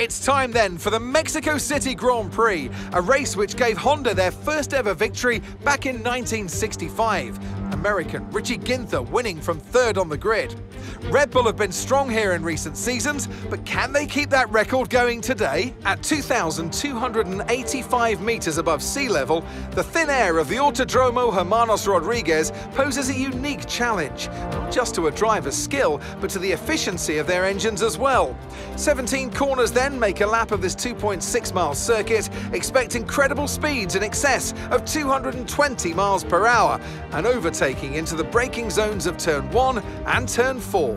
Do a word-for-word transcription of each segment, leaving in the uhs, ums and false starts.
It's time then for the Mexico City Grand Prix, a race which gave Honda their first ever victory back in nineteen sixty-five. American Richie Ginther winning from third on the grid. Red Bull have been strong here in recent seasons, but can they keep that record going today? At two thousand two hundred eighty-five metres above sea level, the thin air of the Autodromo Hermanos Rodriguez poses a unique challenge, not just to a driver's skill, but to the efficiency of their engines as well. seventeen corners then make a lap of this two point six mile circuit, expect incredible speeds in excess of two hundred twenty miles per hour, and overtaking into the braking zones of turn one and turn four.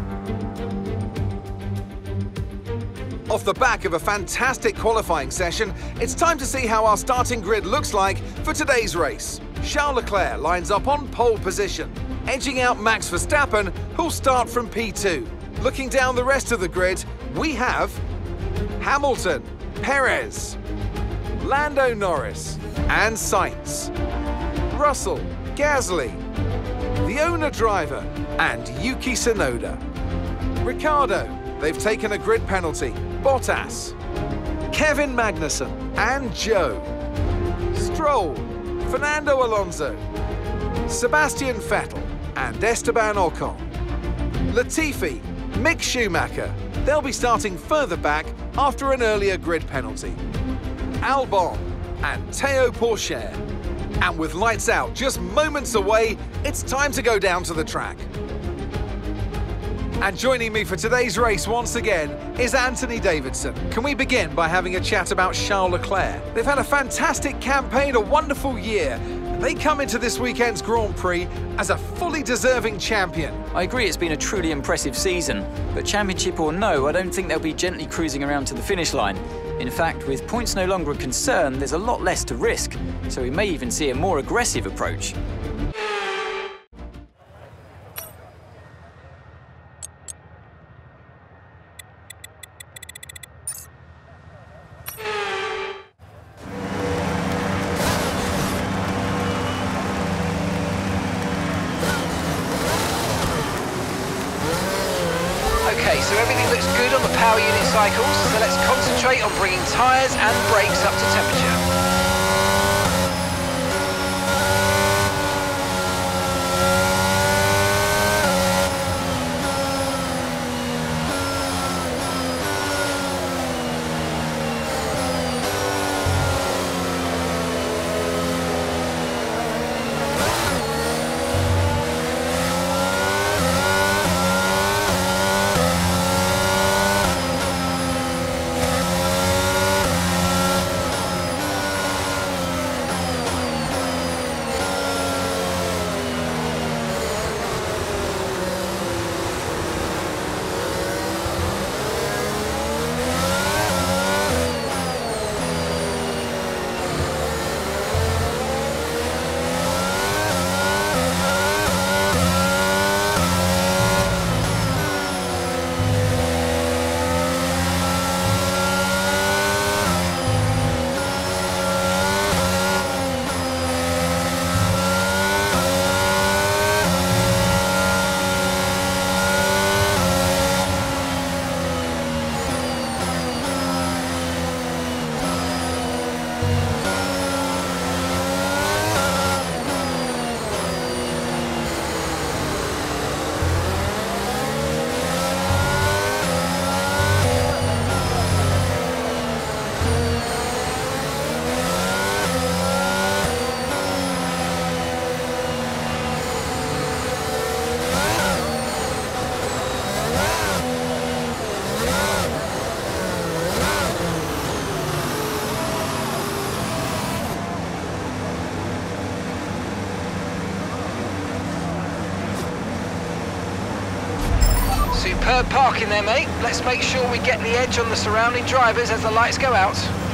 Off the back of a fantastic qualifying session, it's time to see how our starting grid looks like for today's race. Charles Leclerc lines up on pole position, edging out Max Verstappen, who'll start from P two. Looking down the rest of the grid, we have Hamilton, Perez, Lando Norris, and Sainz, Russell, Gasly, the owner driver, and Yuki Tsunoda. Ricciardo, they've taken a grid penalty. Bottas, Kevin Magnussen, and Joe. Stroll, Fernando Alonso, Sebastian Vettel, and Esteban Ocon. Latifi, Mick Schumacher, they'll be starting further back after an earlier grid penalty. Albon and Théo Pourchaire. And with lights out just moments away, it's time to go down to the track. And joining me for today's race once again is Anthony Davidson. Can we begin by having a chat about Charles Leclerc? They've had a fantastic campaign, a wonderful year. They come into this weekend's Grand Prix as a fully deserving champion. I agree it's been a truly impressive season, but championship or no, I don't think they'll be gently cruising around to the finish line. In fact, with points no longer a concern, there's a lot less to risk, so we may even see a more aggressive approach. Okay, so everything looks good on the power unit cycles, so let's concentrate on bringing tyres and brakes up to temperature. Superb parking there, mate. Let's make sure we get the edge on the surrounding drivers as the lights go out.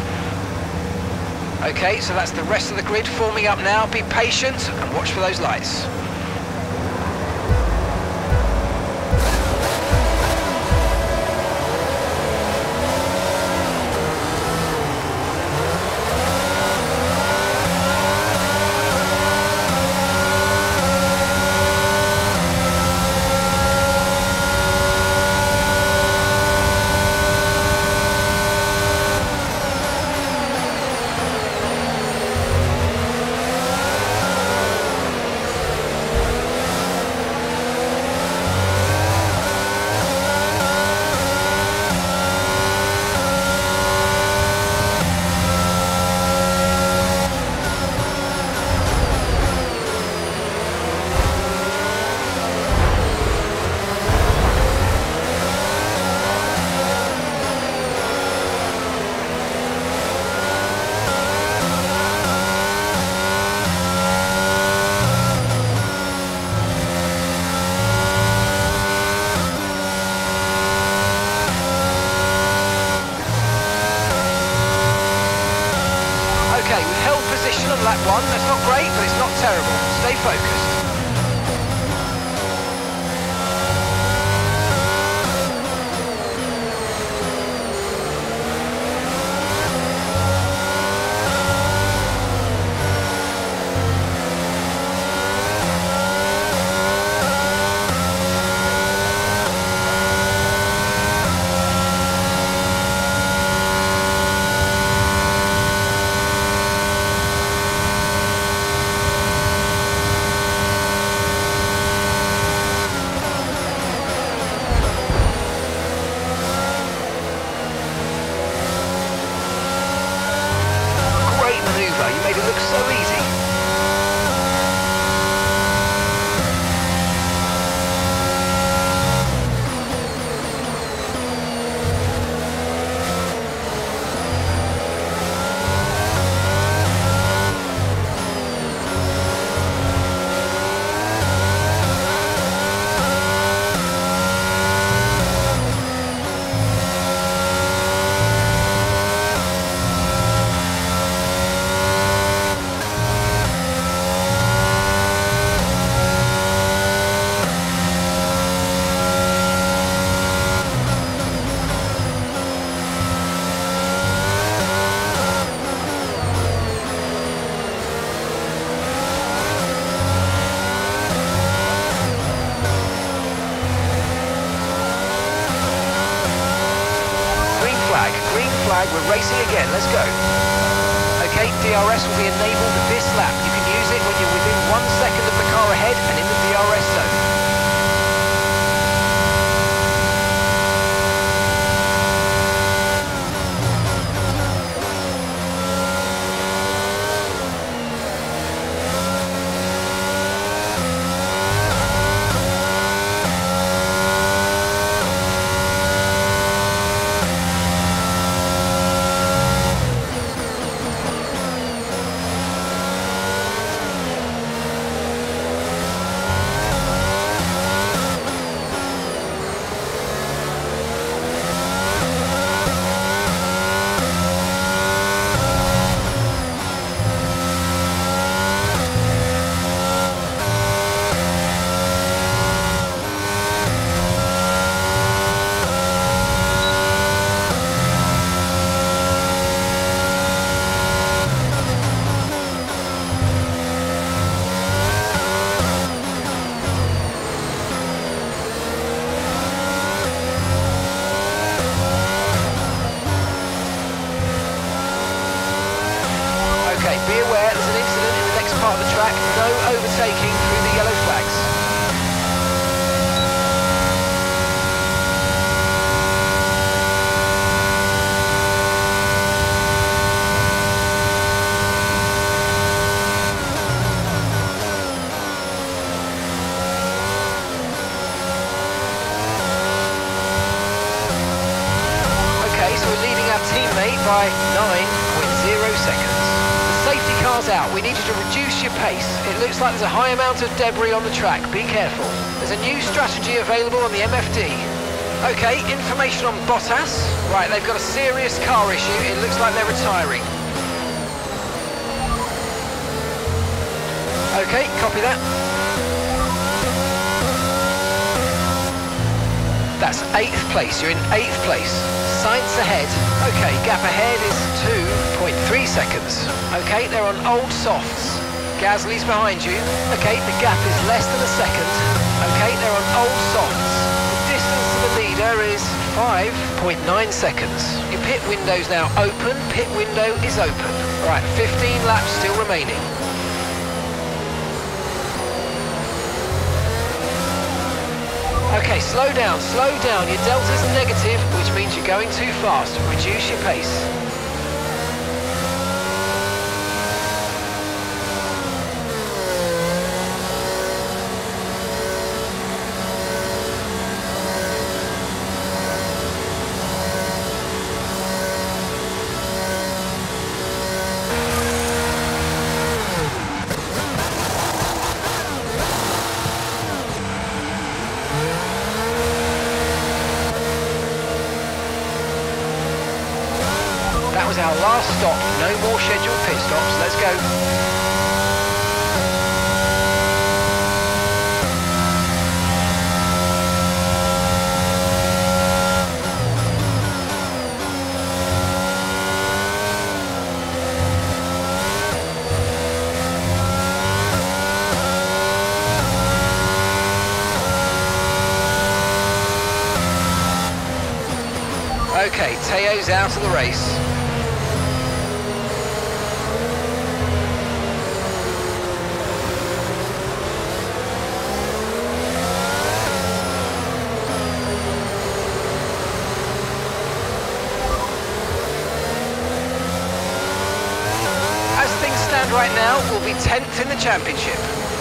Okay, so that's the rest of the grid forming up now. Be patient and watch for those lights. one. That's not great, but it's not terrible. Stay focused. We're racing again, let's go. Okay, D R S will be enabled this lap. You can use it when you're within one second of the car ahead and in the D R S zone. Be aware, there's an incident in the next part of the track. No overtaking through the yellow flags. Okay, so we're leading our teammate by nine point zero seconds. Safety car's out. We need you to reduce your pace. It looks like there's a high amount of debris on the track. Be careful. There's a new strategy available on the M F D. Okay, information on Bottas. Right, they've got a serious car issue. It looks like they're retiring. Okay, copy that. That's eighth place. You're in eighth place. Sainz ahead. Okay, gap ahead is two point three seconds. Okay, they're on old softs. Gasly's behind you. Okay, the gap is less than a second. Okay, they're on old softs. The distance to the leader is five point nine seconds. Your pit window's now open. Pit window is open. Right, fifteen laps still remaining. Okay, slow down, slow down. Your delta's negative, which means you're going too fast. Reduce your pace. That was our last stop. No more scheduled pit stops. Let's go. Okay, Teo's out of the race. As things stand right now, we'll be tenth in the championship.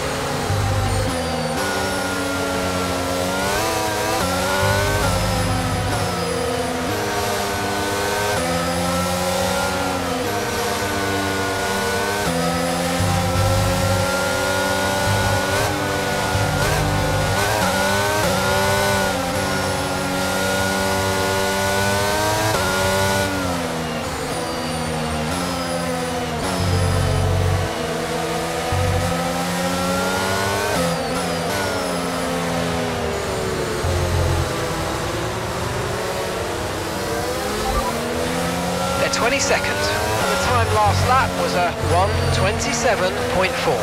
twenty seconds, and the time last lap was a one twenty-seven point four.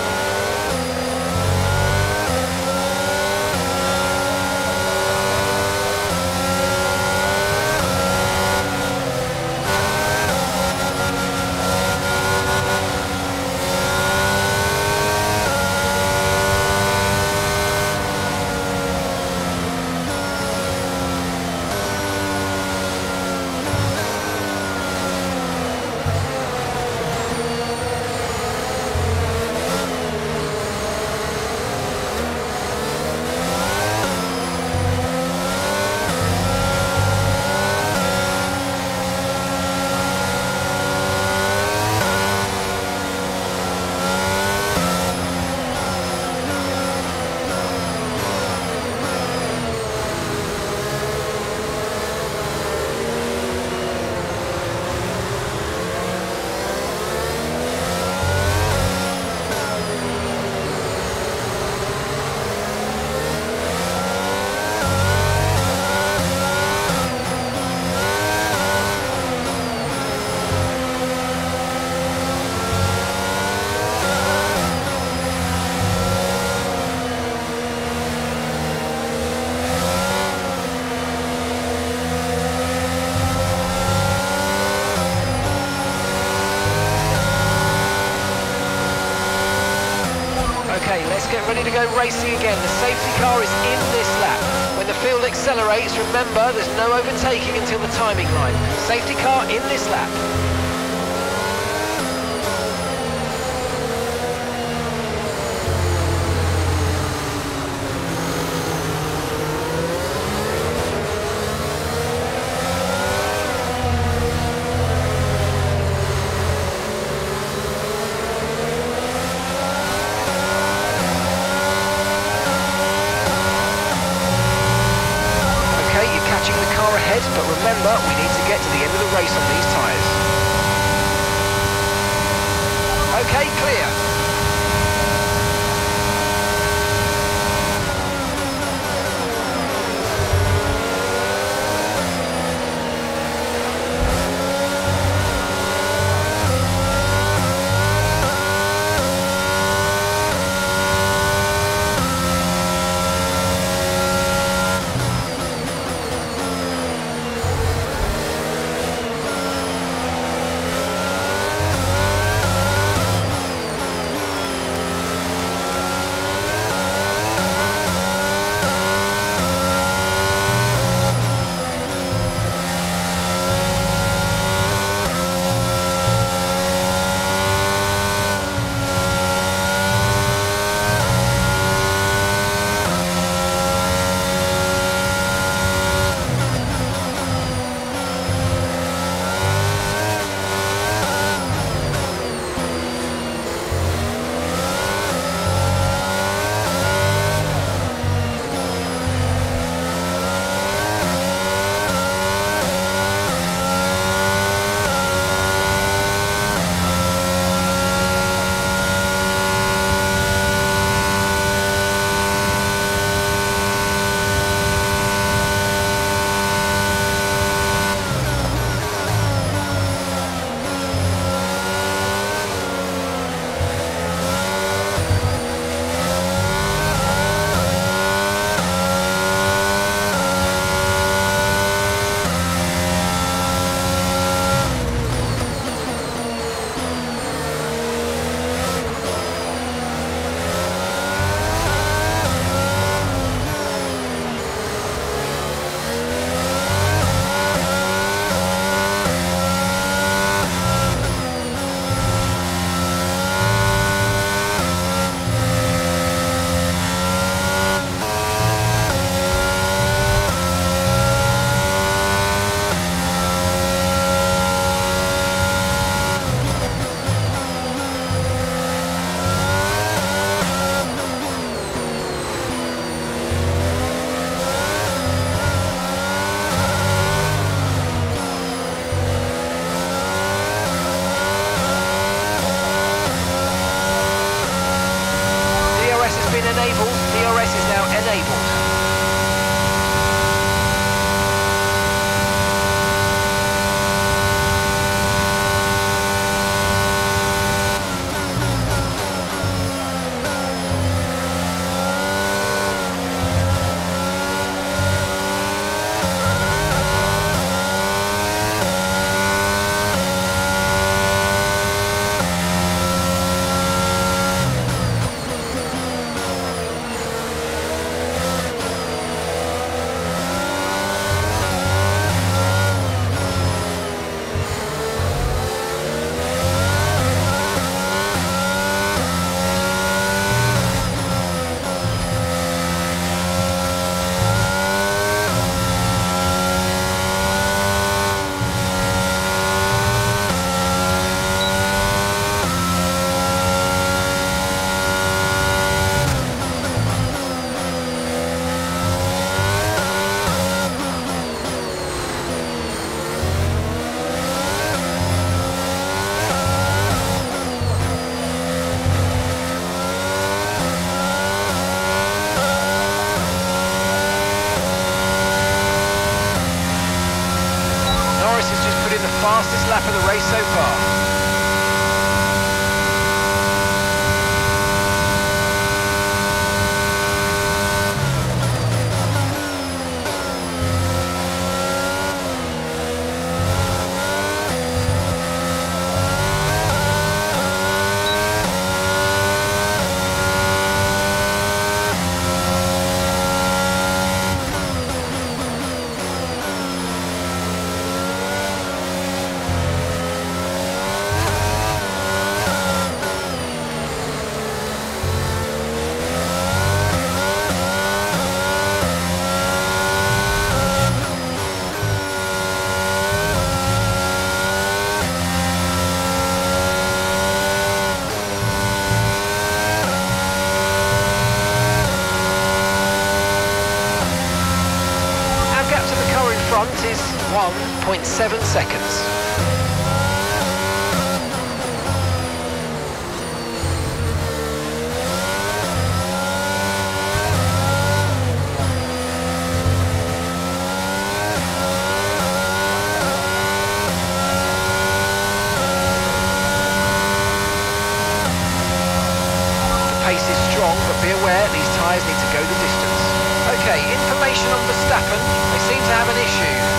Okay, let's get ready to go racing again. The safety car is in this lap. When the field accelerates, remember there's no overtaking until the timing line. Safety car in this lap. But remember, we need to get to the end of the race on these tyres. Okay, clear. been enabled. D R S is now enabled. Fastest lap of the race so far. Is one point seven seconds. The pace is strong, but be aware these tyres need to go the distance. Okay, information on Verstappen. They seem to have an issue.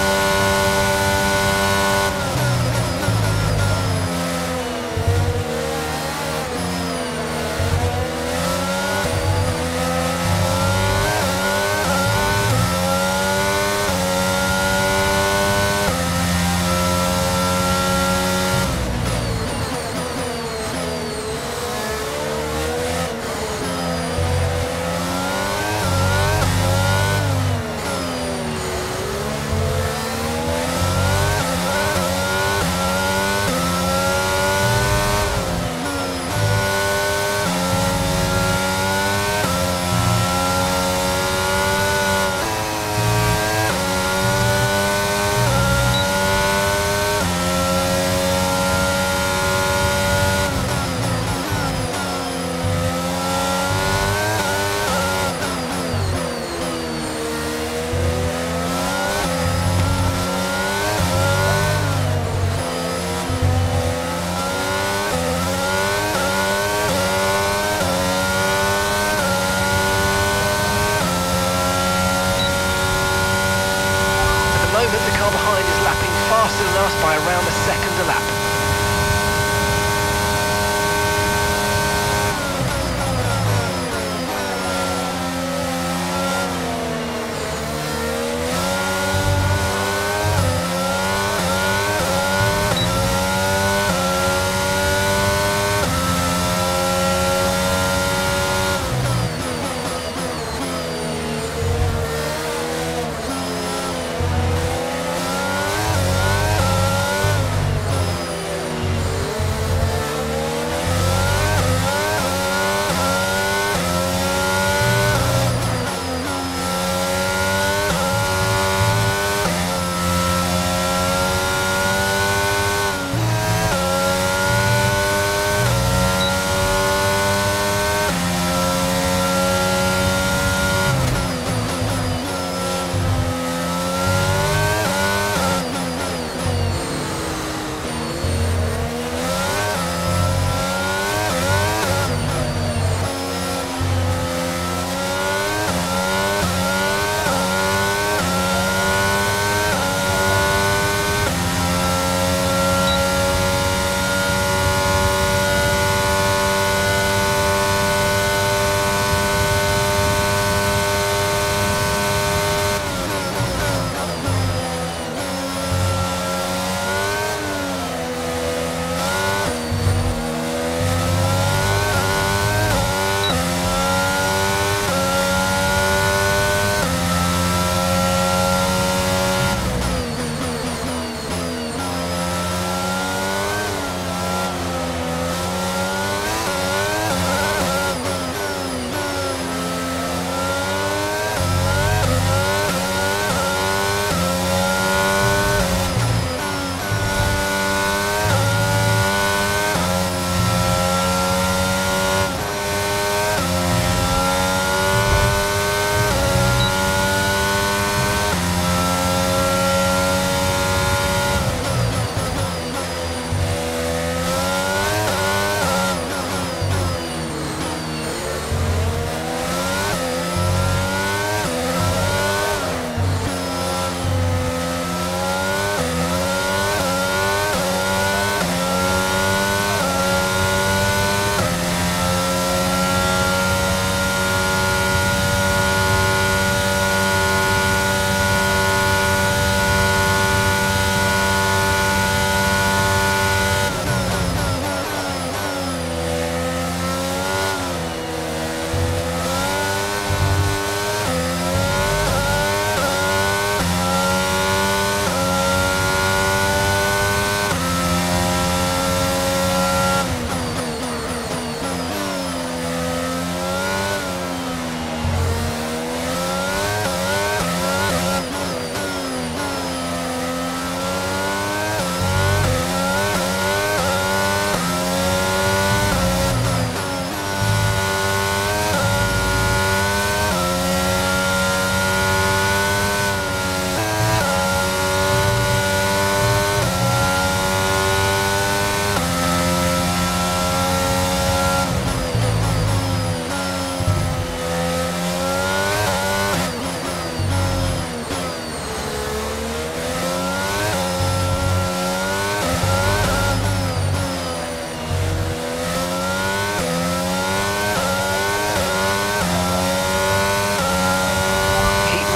The car behind is lapping faster than us by around a second a lap.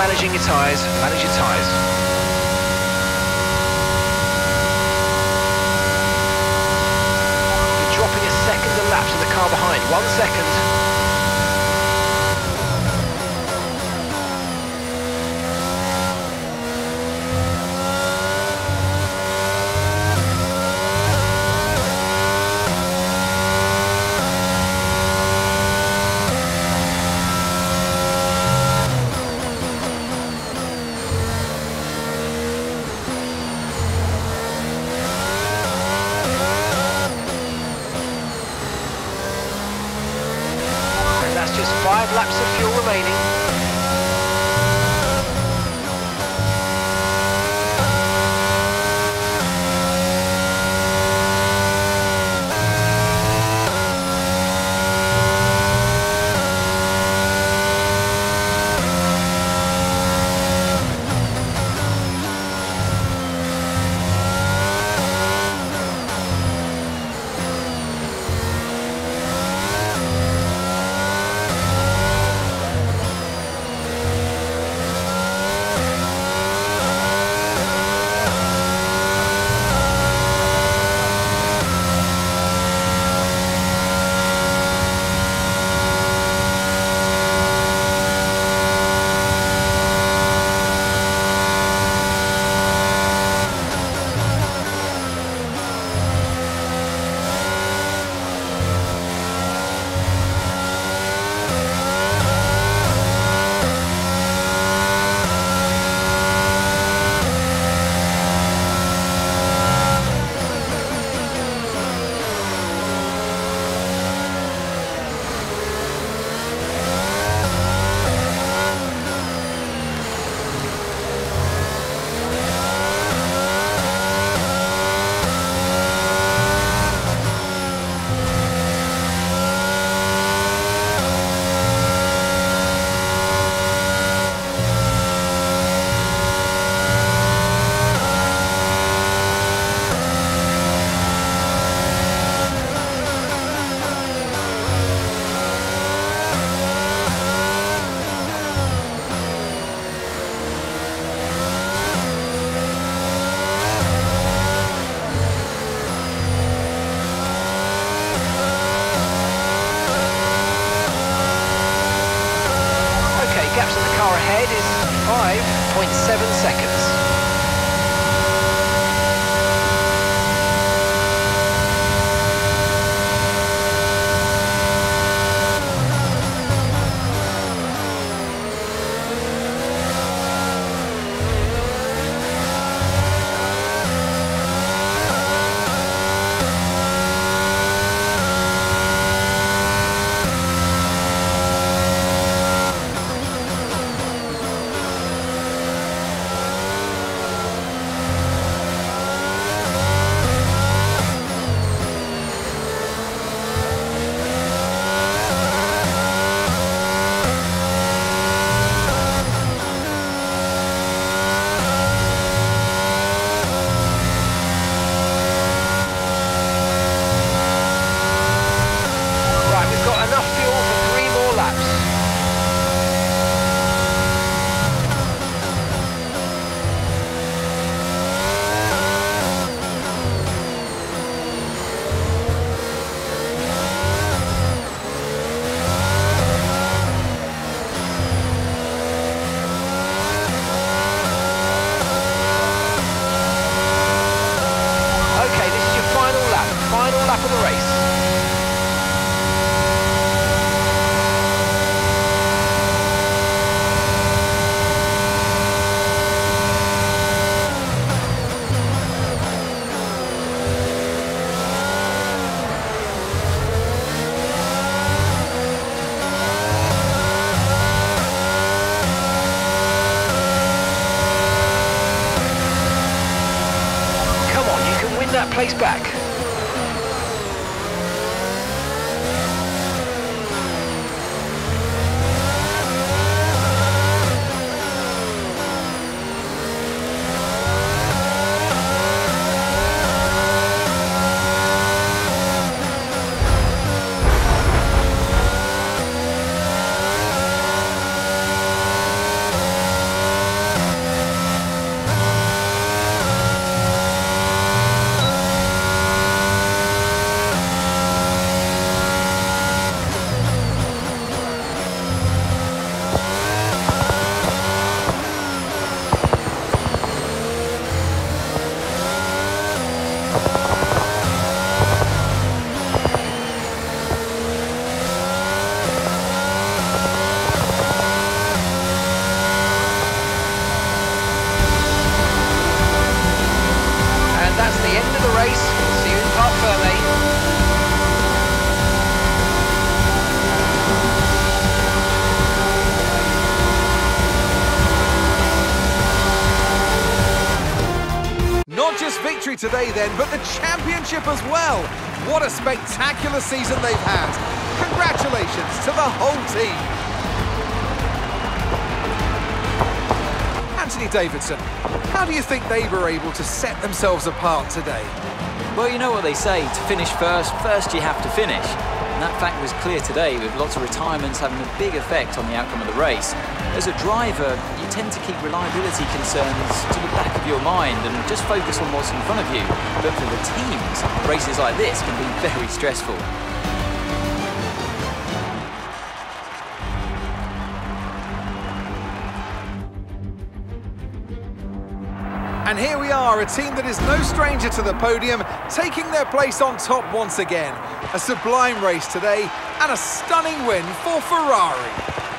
managing your tyres, manage your tyres. You're dropping a second a lap to the car behind, one second. Five laps of fuel remaining. five point seven seconds. That place back. victory today then, but the championship as well. What a spectacular season they've had. Congratulations to the whole team. Anthony Davidson, how do you think they were able to set themselves apart today? Well, you know what they say, to finish first, first you have to finish. And that fact was clear today, with lots of retirements having a big effect on the outcome of the race. As a driver, you tend to keep reliability concerns to the back of your mind and just focus on what's in front of you. But for the teams, races like this can be very stressful. And here we are, a team that is no stranger to the podium, taking their place on top once again. A sublime race today, and a stunning win for Ferrari.